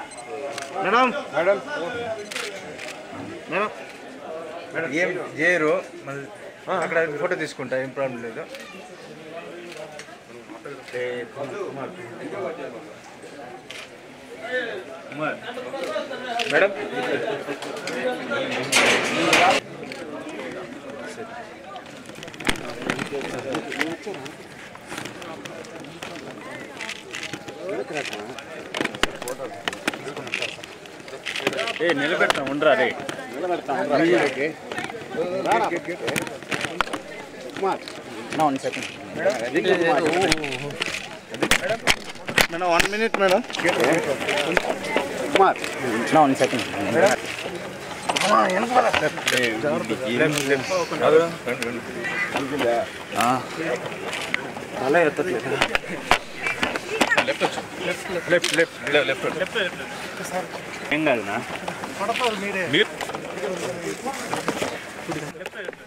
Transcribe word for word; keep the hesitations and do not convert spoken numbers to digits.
madam madam madam ఏం చేయరు అక్కడ ఫోటో తీసుకుంటా ఏం ప్రాబ్లం లేదు మేడం ఏ నిలబెడతాం ఉండరా రే నిలబెడతాం one second madam one minute madam one second అలా ఎత్తట్లేదు లెఫ్ట్ లెఫ్ట్ లెఫ్ట్ లెఫ్ట్ ఏం కాదునా మీరు